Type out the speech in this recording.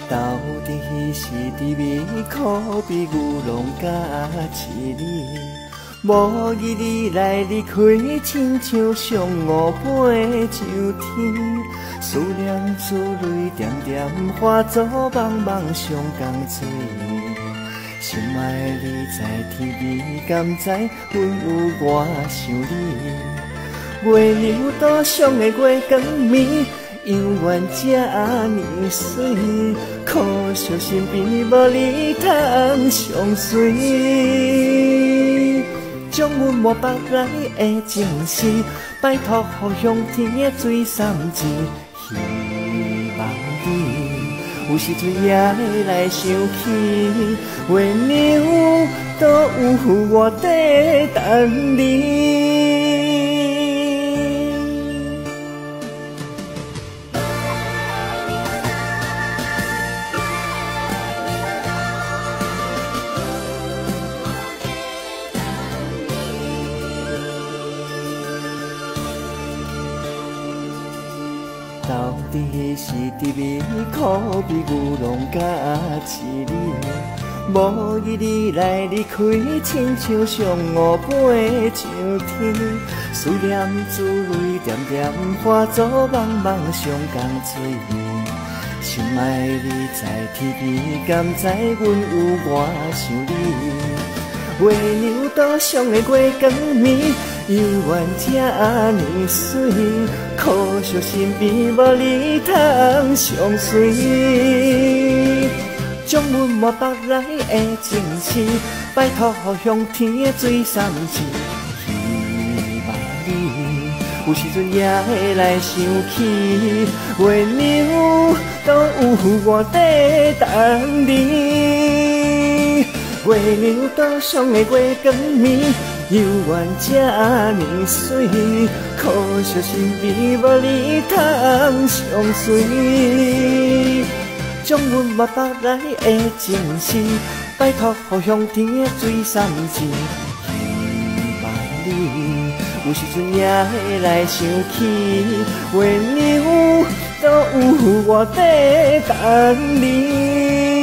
到底是滋味可比牛郎甲一里，无意你来离开，亲像上午飞上天，思念珠泪点点化作茫茫上江水。心爱你在天边，甘知阮有我想你？月亮岛上的月光暝。永远这呢水，可惜身边无你通相随。将阮抹白来的情丝，拜托予向天的水三字，希望你有时阵也会来想起，月亮都有我在等你。到底是滋味可比牛郎甲一里，无意你来离开，亲像上午飞上天，思念珠泪点点化作茫茫上江水。心爱你在天边，甘知阮有我想你？月亮岛上的月光暝。永远这呢水，可惜身边无你通相随。将阮抹白来的情丝，拜托予向天的水三字，希望你有时阵也会来想起，月亮都有我在等你。月亮岛上的月光暝。犹原这呢水，可惜身边无你通相随。将阮抹白来的情丝，拜托予向天的水三字，希望你有时阵也会来想起，月亮都有我在等你。